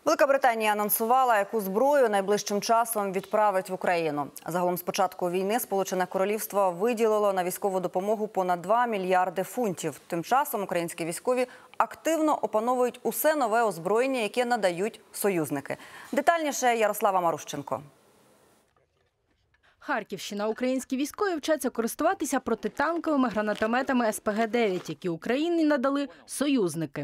Велика Британія анонсувала, яку зброю найближчим часом відправить в Україну. Загалом з початку війни Сполучене Королівство виділило на військову допомогу понад 2 мільярди фунтів. Тим часом українські військові активно опановують усе нове озброєння, яке надають союзники. Детальніше Ярослава Марущенко. Харківщина. Українські військові вчаться користуватися протитанковими гранатометами СПГ-9, які Україні надали союзники.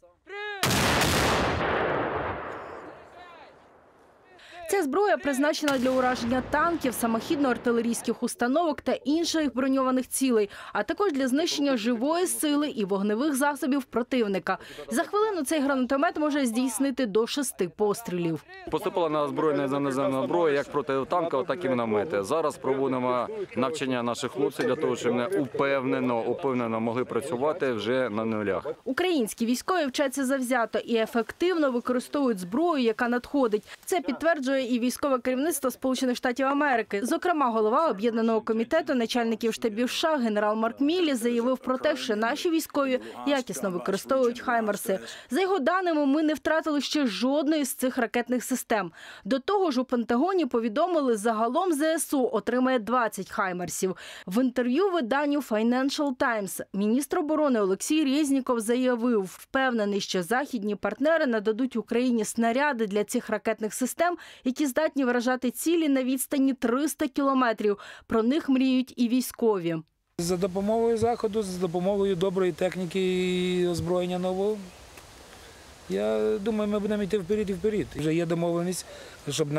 Ця зброя призначена для ураження танків, самохідно-артилерійських установок та інших броньованих цілей, а також для знищення живої сили і вогневих засобів противника. За хвилину цей гранатомет може здійснити до 6 пострілів. Поступила на озброєння за наземну зброю як протитанкова, так і міномети. Зараз проводимо навчання наших хлопців для того, щоб вони упевнено могли працювати вже на нулях. Українські військові вчаться завзято і ефективно використовують зброю, яка надходить. Це підтверджує і військове керівництво Сполучених Штатів Америки. Зокрема, голова Об'єднаного комітету начальників штабів США генерал Марк Міллі заявив про те, що наші військові якісно використовують «Хаймерси». За його даними, ми не втратили ще жодної з цих ракетних систем. До того ж, у Пентагоні повідомили, загалом ЗСУ отримає 20 «Хаймерсів». В інтерв'ю виданню Financial Times міністр оборони Олексій Резніков заявив, впевнений, що західні партнери нададуть Україні снаряди для цих ракетних систем, які здатні вражати цілі на відстані 300 кілометрів. Про них мріють і військові. За допомогою Заходу, за допомогою доброї техніки і озброєння нового, я думаю, ми будемо йти вперед і вперед. Вже є домовленість, щоб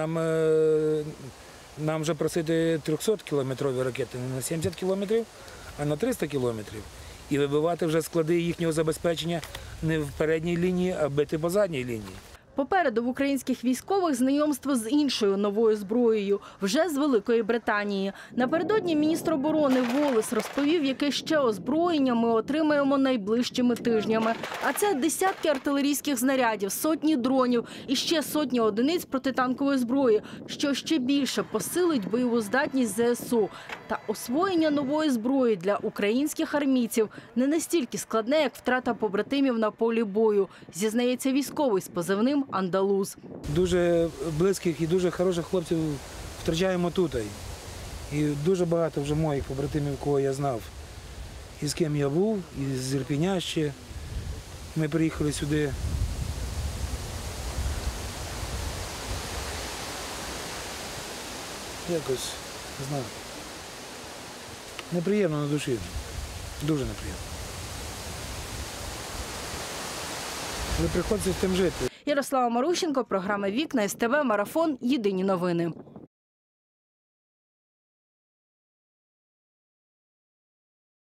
нам вже просити 300-кілометрові ракети, не на 70 кілометрів, а на 300 кілометрів. І вибивати вже склади їхнього забезпечення не в передній лінії, а бити по задній лінії. Попереду в українських військових знайомство з іншою новою зброєю, вже з Великої Британії. Напередодні міністр оборони Волес розповів, яке ще озброєння ми отримаємо найближчими тижнями. А це десятки артилерійських снарядів, сотні дронів і ще сотні одиниць протитанкової зброї, що ще більше посилить бойову здатність ЗСУ. Та освоєння нової зброї для українських армійців не настільки складне, як втрата побратимів на полі бою, зізнається військовий з позивним «Андалуз». Дуже близьких і дуже хороших хлопців втрачаємо тут. І дуже багато вже моїх побратимів, кого я знав, і з ким я був, і з Ірпеня ще. Ми приїхали сюди. Якось, не знаю, неприємно на душі, дуже неприємно. Але приходиться з тим жити. Ярослава Марущенко, програма «Вікна», СТВ, Марафон, Єдині новини.